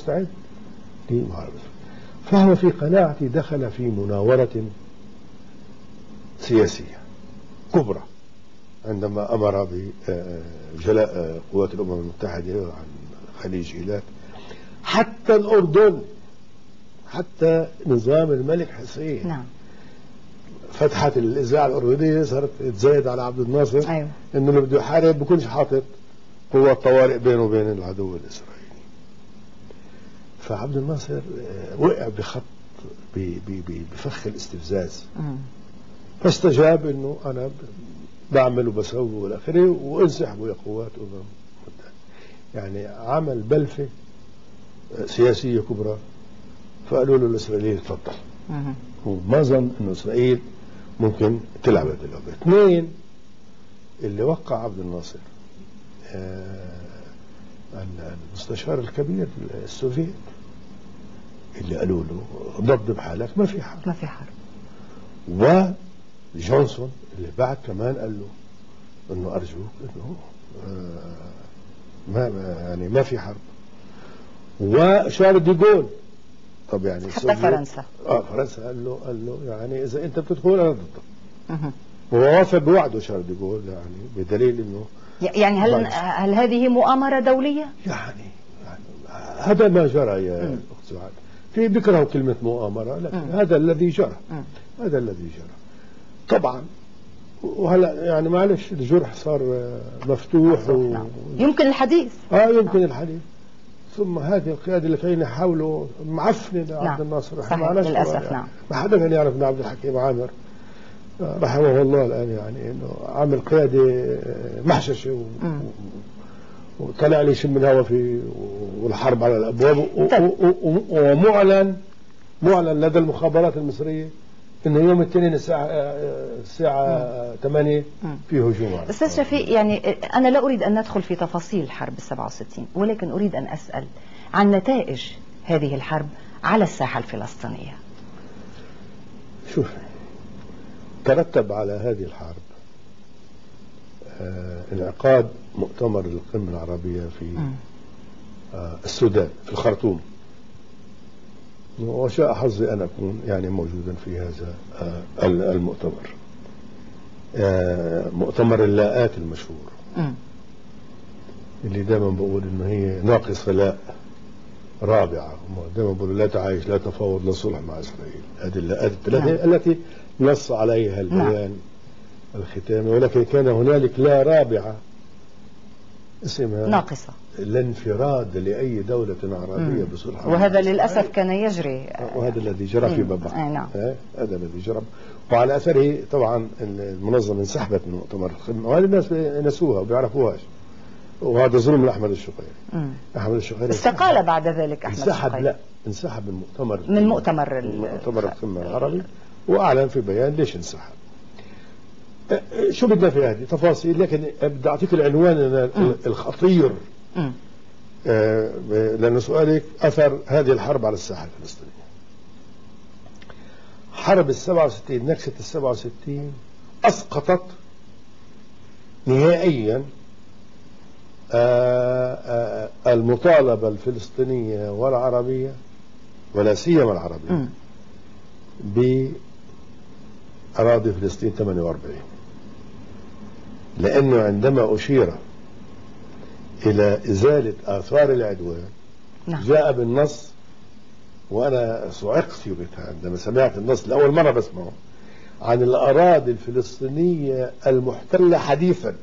مستعد لمحاربة. فهو في قناعتي دخل في مناورة سياسية كبرى عندما أمر بجلاء قوات الأمم المتحدة عن خليج إيلات. حتى الأردن، حتى نظام الملك حسين، نعم، فتحت الإذاعة الأردنية صارت تزايد على عبد الناصر. أيوه. إنه اللي بده يحارب بكونش حاطط قوة طوارئ بينه وبين العدو الإسرائيلي. فعبد الناصر وقع بخط بفخ الاستفزاز، فاستجاب إنه أنا بعمل وبسوي والى اخره، وانسحبوا يا قوات أمم متحدة. يعني عمل بلفة سياسية كبرى. فقالوا له الإسرائيليين تفضل. وما ظن إنه إسرائيل ممكن تلعب هذه اللعبة. اثنين، اللي وقع عبد الناصر المستشار الكبير السوفيت، اللي قالوا له ضبط بحالك، ما في حرب، ما في حرب. وجونسون اللي بعد كمان قال له انه ارجوك انه ما في حرب. وشارل دي جول، طب يعني حتى فرنسا فرنسا قال له يعني اذا انت بتدخل انا ضدك. هو وافق بوعده شارل دي جول، يعني بدليل انه يعني هل هذه مؤامرة دولية؟ يعني هذا ما جرى يا اخت سعاد. في بيكرهوا كلمة مؤامرة، لكن هذا الذي جرى. هذا الذي جرى طبعا. وهلا يعني معلش الجرح صار مفتوح يمكن الحديث. يمكن الحديث. ثم هذه القيادة اللي كانوا يحاولوا معفنة لعبد الناصر، صحيح للأسف. يعني. ما حدا كان يعرف ان عبد الحكيم عامر رحمه الله الآن يعني انه عامل قيادة محششة وطلع لي شم الهواء في والحرب على الابواب. ومعلن لدى المخابرات المصرية انه يوم الاثنين الساعة 8 في هجوم. استاذ شفيق، يعني انا لا اريد ان ندخل في تفاصيل حرب ال67، ولكن اريد ان اسأل عن نتائج هذه الحرب على الساحة الفلسطينية. شوف، ترتب على هذه الحرب انعقاد مؤتمر القمة العربية في السودان في الخرطوم. وشاء حظي أن أكون يعني موجودا في هذا المؤتمر، مؤتمر اللاءات المشهور، اللي دائما بقول إنه هي ناقصة لاء رابعة. دائما بقول لا تعايش، لا تفاوض، لا صلح مع إسرائيل. هذه اللاءات الثلاثة التي نص عليها البيان الختامي. ولكن كان هنالك لا رابعة اسمها ناقصة، الانفراد لأي دولة عربية بصلح. وهذا للأسف كان يجري، وهذا الذي جرى في بابا. نعم. هذا الذي جرى. وعلى أثره طبعا المنظمة انسحبت من مؤتمر القمة، وهذه الناس نسوها وبيعرفوهاش. وهذا ظلم لأحمد الشقيري. أحمد الشقيري استقال بعد ذلك. أحمد الشقيري لا، انسحب من مؤتمر القمة العربي، وأعلن في بيان ليش انسحب. شو بدنا في هذه تفاصيل، لكن بدي أعطيك العنوان الخطير، لأن سؤالك أثر هذه الحرب على الساحة الفلسطينية. حرب 67، نكسة 67 أسقطت نهائيا المطالبة الفلسطينية والعربية، ولا سيما العربية، بأراضي فلسطين 48. لأنه عندما أشير إلى إزالة آثار العدوان جاء بالنص، وأنا صعقت يومها عندما سمعت النص لأول مرة بسمعه، عن الأراضي الفلسطينية المحتلة حديثا.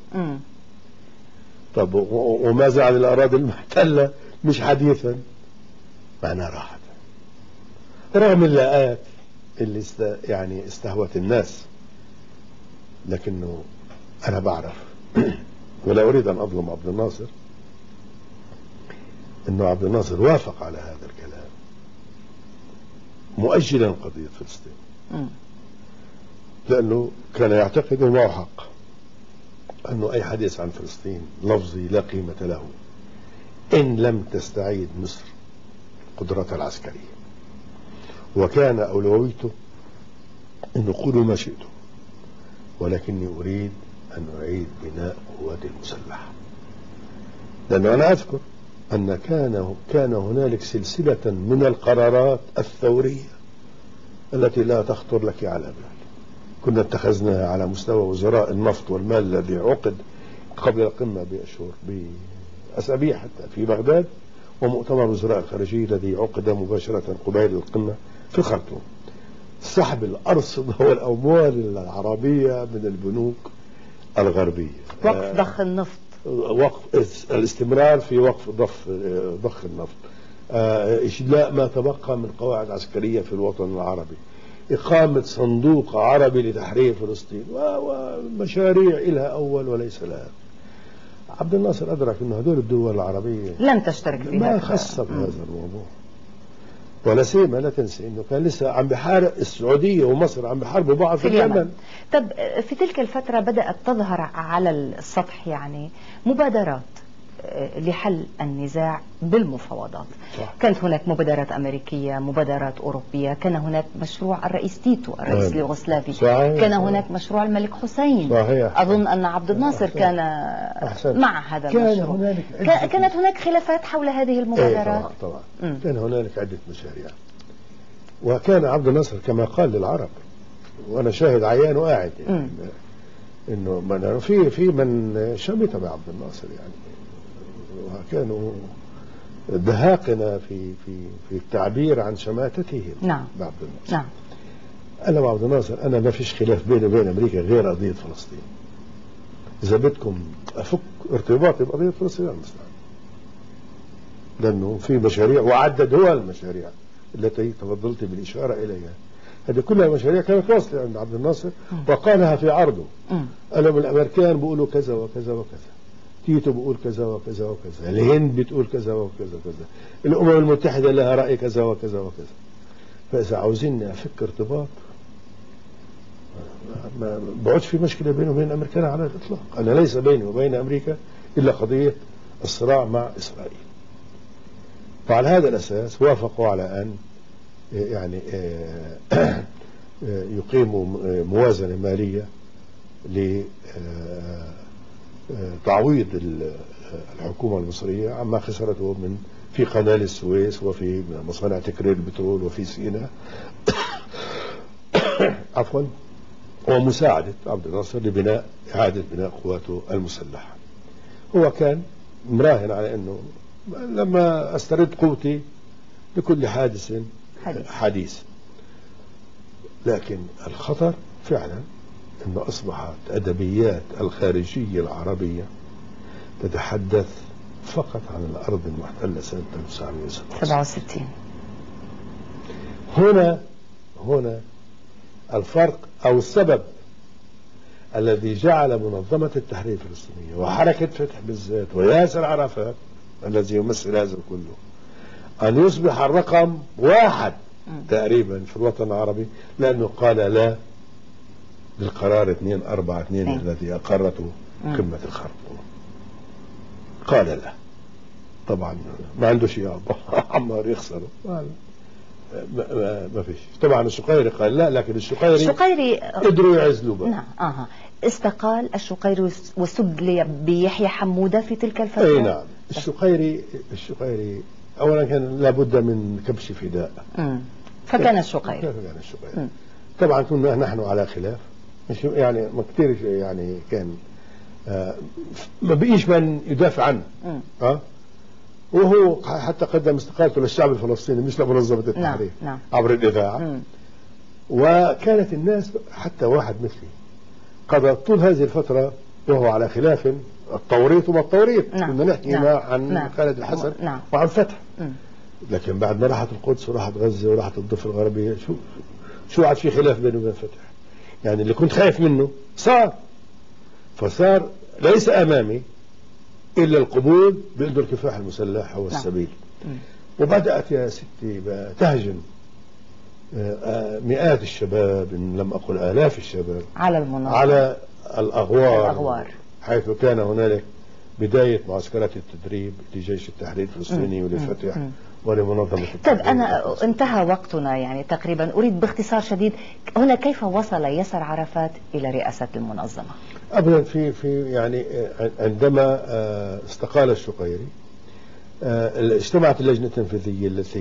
طب وما زال الأراضي المحتلة مش حديثا؟ معناها راحت، رغم اللاءات اللي يعني استهوت الناس. لكنه أنا بعرف ولا أريد أن أظلم عبد الناصر، إنه عبد الناصر وافق على هذا الكلام مؤجلا قضية فلسطين، لأنه كان يعتقد ومعه حق أنه أي حديث عن فلسطين لفظي لا قيمة له إن لم تستعيد مصر قدرتها العسكرية. وكان أولويته أن قولوا ما شئتم، ولكني أريد أن أعيد بناء قوات المسلحة. لأنه أنا أذكر أن كان هنالك سلسلة من القرارات الثورية التي لا تخطر لك على بال، كنا اتخذناها على مستوى وزراء النفط والمال الذي عقد قبل القمة بأشهر بأسابيع حتى في بغداد، ومؤتمر وزراء الخارجية الذي عقد مباشرة قبيل القمة في الخرطوم. سحب الأرصدة والأموال العربية من البنوك الغربية، وقف ضخ النفط، وقف الاستمرار في وقف ضخ النفط، إجلاء ما تبقى من قواعد عسكرية في الوطن العربي، إقامة صندوق عربي لتحرير فلسطين، ومشاريع إلها أول وليس لها. عبد الناصر أدرك أن هذول الدول العربية لم تشترك فيها، ما خص بهذا الموضوع. ولا سيما لا تنسي أنه كان لسه عم بحارب السعودية ومصر، عم بحاربوا بعض في اليمن. طب في تلك الفترة بدأت تظهر على السطح يعني مبادرات لحل النزاع بالمفاوضات. صح. كانت هناك مبادرات أمريكية، مبادرات أوروبية، كان هناك مشروع الرئيس تيتو الرئيس اليوغوسلافي، كان هناك مشروع الملك حسين. صحيح. أظن أن عبد الناصر كان مع هذا المشروع. كانت هناك خلافات حول هذه المبادرات. طبعا كان هنالك عدة مشاريع، وكان عبد الناصر كما قال للعرب، وأنا شاهد عيان وقاعد يعني إنه في من شمت بعبد الناصر يعني، وكانوا دهاقنا في التعبير عن شماتتهم. نعم. بعبد الناصر. نعم. أنا وعبد الناصر أنا ما فيش خلاف بيني وبين أمريكا غير قضية فلسطين. إذا بدكم أفك ارتباطي بقضية فلسطين المستعان، لأنه في مشاريع وعددوها المشاريع التي تفضلت بالإشارة إليها، هذه كلها مشاريع كانت واصلة عند عبد الناصر وقالها في عرضه. قالوا الأمريكان بيقولوا كذا وكذا وكذا، تيتو بيقول كذا وكذا وكذا، الهند بتقول كذا وكذا وكذا، الأمم المتحدة لها رأي كذا وكذا وكذا. فإذا عاوزيني أفك ارتباط ما بقعدش في مشكلة بيني وبين الأمريكان على الإطلاق. أنا ليس بيني وبين أمريكا إلا قضية الصراع مع إسرائيل. وعلى هذا الأساس وافقوا على أن يعني يقيموا موازنة مالية لتعويض الحكومة المصرية عما خسرته في قناة السويس وفي مصانع تكرير البترول وفي سيناء عفوا، ومساعدة عبد الناصر لبناء إعادة بناء قواته المسلحة. هو كان مراهن على أنه لما أسترد قوتي لكل حادث حديث. لكن الخطر فعلا أنه أصبحت أدبيات الخارجية العربية تتحدث فقط عن الأرض المحتلة سنة 1967. هنا الفرق أو السبب الذي جعل منظمة التحرير الفلسطينية وحركة فتح بالذات وياسر عرفات الذي يمثل هذا كله أن يصبح الرقم 1 تقريبا في الوطن العربي، لأنه قال لا للقرار 242 الذي أقرته قمة الخرطوم. قال لا، طبعا ما عنده شيء عمار يخسره، ما فيش. طبعا الشقيري قال لا، لكن الشقيري قدروا يعزلوا بقى. نعم. استقال الشقيري وسجل بيحيى حمودة في تلك الفترة. اي نعم. الشقيري اولا كان لابد من كبش فداء. فكان الشقيري. طبعا كنا نحن على خلاف، مش يعني ما كثير يعني كان ما بقيش من يدافع عنه. وهو حتى قدم استقالته للشعب الفلسطيني مش لمنظمة التحرير. نعم. عبر الإذاعة. وكانت الناس حتى واحد مثلي قضى طول هذه الفترة وهو على خلاف التوريط وما التوريط. كنا نحكي عن خالد الحسن وعن فتح. لكن بعد ما راحت القدس وراحت غزة وراحت الضفة الغربية شو عاد في خلاف بينه وبين فتح. يعني اللي كنت خايف منه فصار ليس أمامي إلا القبول بأنه الكفاح المسلح هو السبيل. وبدأت يا ستي تهجم مئات الشباب إن لم أقل آلاف الشباب على المناظرة، على الأغوار، حيث كان هنالك بداية معسكرات التدريب لجيش التحرير الفلسطيني ولفتح ولمنظمة التحرير. طيب أنا انتهى وقتنا يعني تقريبا، أريد باختصار شديد هنا كيف وصل ياسر عرفات إلى رئاسة المنظمة؟ أبدا في يعني عندما استقال الشقيري اجتمعت اللجنة التنفيذية التي